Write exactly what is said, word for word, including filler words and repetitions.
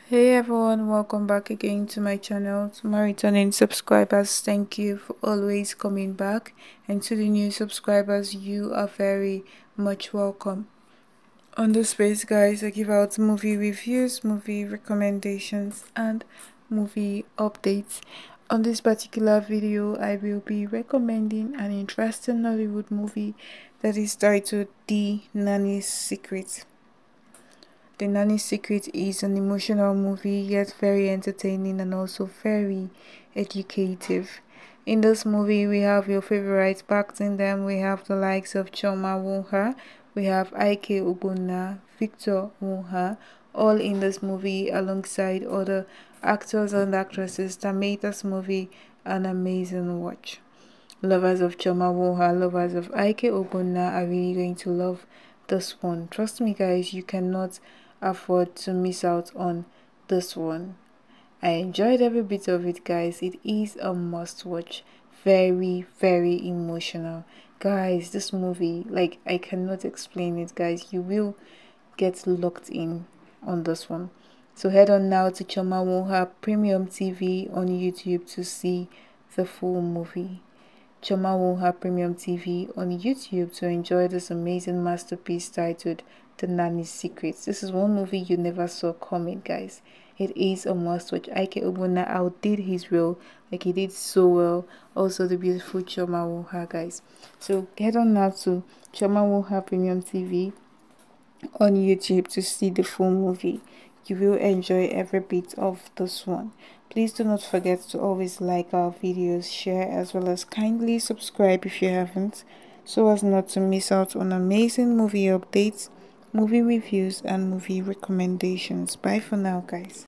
Hey everyone, welcome back again to my channel. To my returning subscribers, thank you for always coming back, and to the new subscribers, you are very much welcome. On this space, guys, I give out movie reviews, movie recommendations, and movie updates. On this particular video, I will be recommending an interesting Hollywood movie that is titled The Nanny's Secret. The Nanny's Secret is an emotional movie, yet very entertaining and also very educative. In this movie, we have your favorites packed in them. We have the likes of Choma Wonha, we have Ike Ogbonna, Victor Wonha, all in this movie alongside other actors and actresses that made this movie an amazing watch. Lovers of Choma Wonha, lovers of Ike Ogbonna are really going to love this one. Trust me, guys, you cannot afford to miss out on this one. I enjoyed every bit of it, guys. It is a must watch. Very, very emotional. Guys, this movie, like, I cannot explain it, guys. You will get locked in on this one. So head on now to Choma Wonha Premium T V on YouTube to see the full movie. Choma Wonha Premium T V on YouTube to enjoy this amazing masterpiece titled The Nanny's Secrets. This is one movie you never saw coming, guys. It is a must watch. Ike Ogbonna outdid his role, like he did so well. Also the beautiful Choma Wonha, guys. So head on now to Choma Wonha Premium T V on YouTube to see the full movie. You will enjoy every bit of this one. Please do not forget to always like our videos, share, as well as kindly subscribe if you haven't, so as not to miss out on amazing movie updates, movie reviews, and movie recommendations. Bye for now, guys.